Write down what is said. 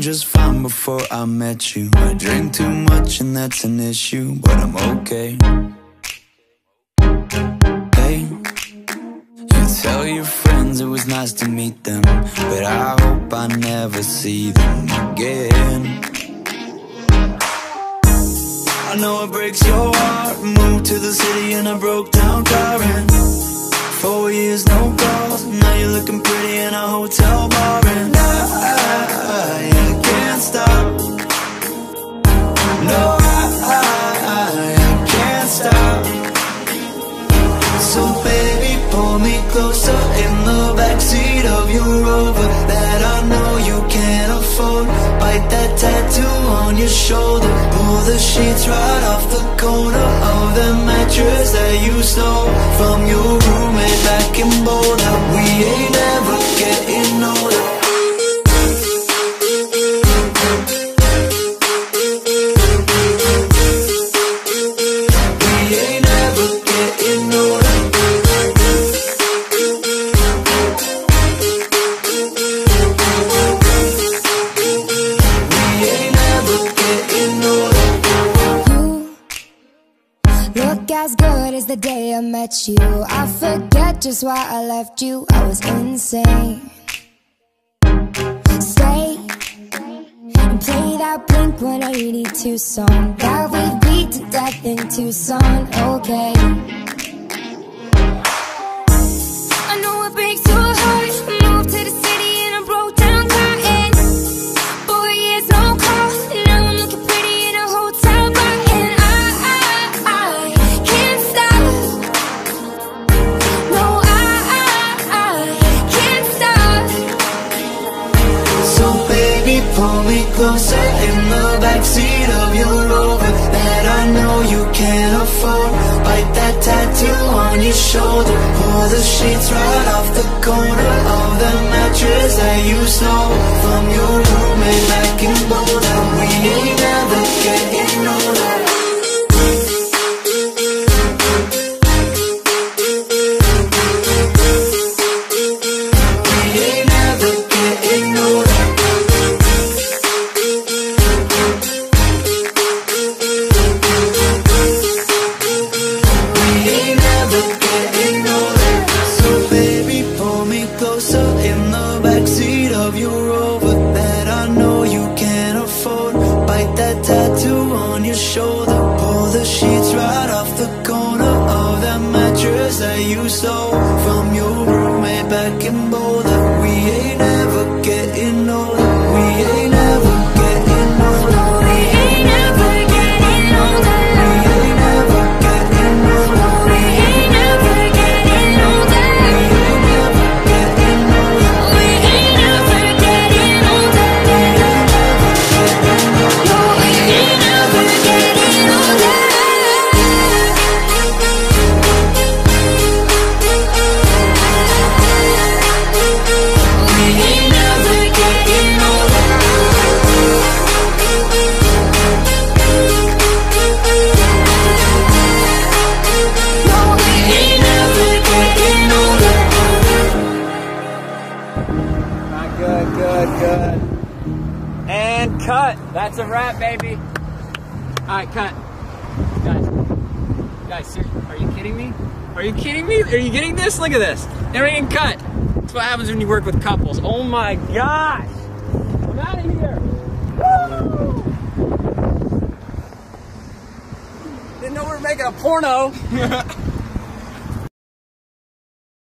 just fine before I met you. I drink too much and that's an issue, but I'm okay. Hey, you tell your friends it was nice to meet them, but I hope I never see them again. I know it breaks your heart. Moved to the city in a broke down car, and 4 years no calls. Now you're looking pretty in a hotel bar, and I can't stop. No, I can't stop. So baby, pull me closer in the backseat of your Rover that I know you can't afford. Bite that tattoo on your shoulder. Pull the sheets right off the corner of the mattress that you stole from your roommate back in Boulder. We ain't ever getting older. As good as the day I met you. I forget just why I left you. I was insane. Stay and play that Blink-182 song that we beat to death in Tucson. Okay, I know it breaks your heart. Moved to the city in a broke down car, and 4 years no call. Now I'm looking pretty in a hotel bar, and I can't stop. No, I can't stop. So baby, pull me closer in the backseat of your Rover that I know you can't afford. Bite that tattoo on your shoulder. Pull the sheets right off the corner of the mattress that you stole from your roommate back in Boulder. We ain't never getting older. That you stole from your roommate back in Boulder. We ain't never getting older. We ain't never getting older. We ain't never getting older. We ain't never getting older. We ain't never getting older. We ain't never getting older. We ain't never getting older. Good. And cut. That's a wrap, baby. Alright, cut. Guys, seriously, are you kidding me? Are you kidding me? Are you getting this? Look at this. Everything cut. That's what happens when you work with couples. Oh my gosh. I'm out of here. Woo! Didn't know we were making a porno.